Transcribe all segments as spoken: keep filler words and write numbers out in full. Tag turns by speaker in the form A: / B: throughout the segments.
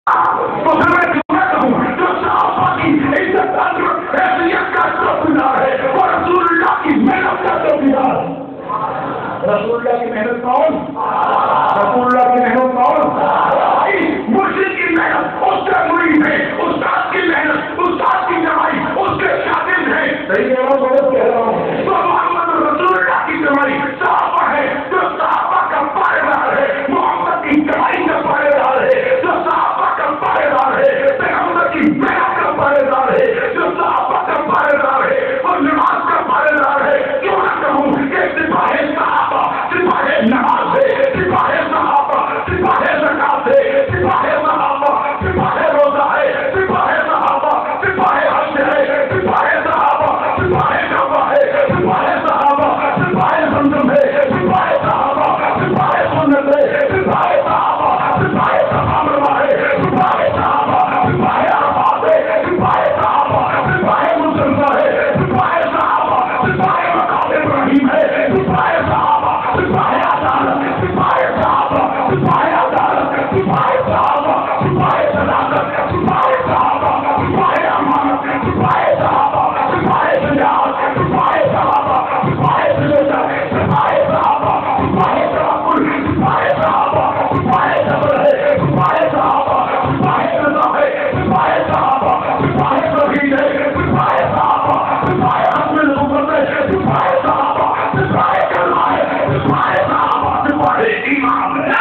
A: تو پھر میں کیوں نہ کہوں جو صحابہ کی عزت حیثیت کا چوکیدار ہے وہ رسول اللہ کی محنت کا چوکیدار ہے. رسول اللہ کی محنت کون؟ رسول اللہ کی محنت کون؟ مرشد کی محنت، اس کے مرید ہے، استاد کی محنت، استاد کی کمائی، اس کے شاگرد ہے. صحیح کہہ رہا ہوں غلط کہہ رہا ہوں؟ تو محمد رسول اللہ کی کمائی صحابہ ہے، جو صحابہ کا پائے دار ہے. محمد کی کمائی کا پائے دار ہے، جو صحابہ کا پائے دار ہے. پیغمبر کی محنت کا پائے دار ہے، جو صحابہ کا پائے دار ہے. اور نماز کا پائے دار ہے. کیوں نہ کہوں کہ سپاہ صحابہ، سپاہ نماز ہے، سپاہ صحابہ، سپاہ زکات ہے، سپاہ صحابہ، سپاہ روزہ ہے، سپاہ صحابہ، سپاہ حج ہے، سپاہ صحابہ، سپاہ کعبہ ہے، سپاہ صحابہ، سپاہ زمزم ہے، سپاہ صحابہ، سپاہ سنت ہے، سپاہ صحابہ، سپاہ صفا مروا ہے، سپاہ صحابہ، سپاہ عرفات ہے، سپاہ صحابہ، سپاہ مصطفیٰ ہے، سپاہ صحابہ، سپاہ مقام ابراہیم ہے، سپاہ صحابہ، سپاہ عدالت، سپاہ صحابہ، سپاہ عدالت، سپاہ صحابہ، سپاہ صداقت، سپاہ صحابہ، سپاہ امانت، سپاہ صحابہ، سپاہ شجاعت، سپاہ صحابہ، سپاہ سجدہ، سپاہ صحابہ، سپاہ توکل، سپاہ صحابہ، سپاہ صبر ہے، سپاہ صحابہ، سپاہ رضا ہے، سپاہ صحابہ، سپاہ توحید ہے، سپاہ صحابہ، سپاہ ختم نبوت ہے، سپاہ صحابہ، سپاہ کلمہ ہے، سپاہ صحابہ، سپاہ ایمان ہے.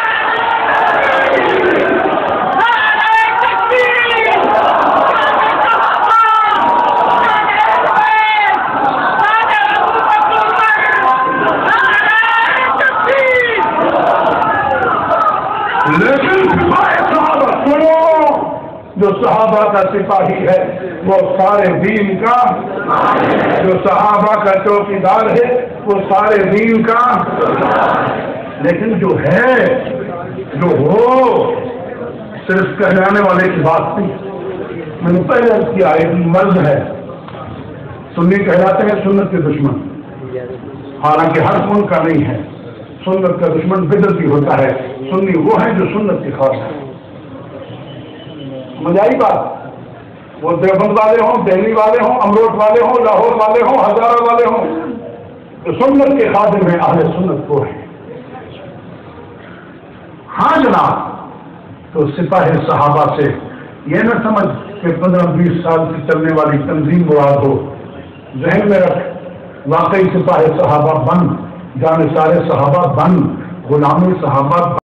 A: لیکن سپاہ صحابہ سنو، جو صحابہ کا سپاہی ہے وہ سارے دین کا، جو صحابہ کا چوکیدار ہے وہ سارے دین کا. لیکن جو ہے جو ہو صرف کہلانے والے کی بات نہیں. میں نے پہلے عرض کیا ایک مرض ہے، سنی کہلاتے ہیں سنت کے دشمن، حالانکہ ہر کون کا نہیں ہے. سنت کا دشمن بدعتی ہوتا ہے، سنی وہ ہے جو سنت کے خاص ہے. سمجھ آئی بات؟ وہ دیوبند والے ہوں، دہلی والے ہوں، امروٹ والے ہوں، لاہور والے ہوں، ہزارہ والے ہوں، تو سنت کے خادم ہیں، اہل سنت کو ہے. ہاں جناب، تو سپاہ صحابہ سے یہ نہ سمجھ کہ پندرہ بیس سال سے چلنے والی تنظیم مراد ہو. ذہن میں رکھ، واقعی سپاہ صحابہ بن، جان سارے صحابہ بن، غلامی صحابہ